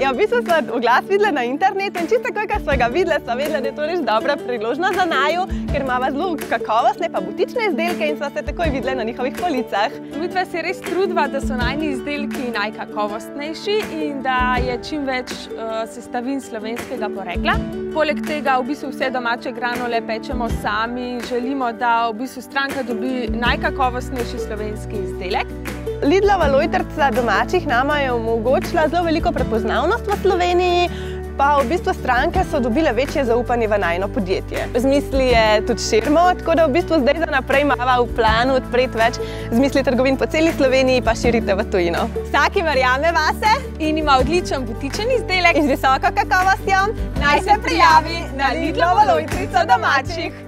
Ja, v bistvu smo oglas videli na internetu in čisto takoj, ko smo ga videli, smo vedeli, da je to res dobra priložnost za naju, ker imamo zelo kakovostne pa butične izdelke in smo se takoj videli na njihovih policah. Midva se res trudva, da so najni izdelki najkakovostnejši in da je čim več sestavin slovenskega porekla. Poleg tega v bistvu vse domače granole pečemo sami, želimo, da v bistvu stranka dobi najkakovostnejši slovenski izdelek. Lidlova lojtrica domačih nama je omogočila zelo veliko prepoznavnost v Sloveniji, pa v bistvu stranke so dobile večje zaupanje v najino podjetje. Zmisli je tudi širimo, tako da v bistvu zdaj za naprej imava v planu odpreti več zmisli trgovin po celi Sloveniji pa širite v tujino. Vsaki verjame vase in ima odličen butičen izdelek in z visoko kakovostjo, naj se prijavi na Lidlovo lojtrico domačih.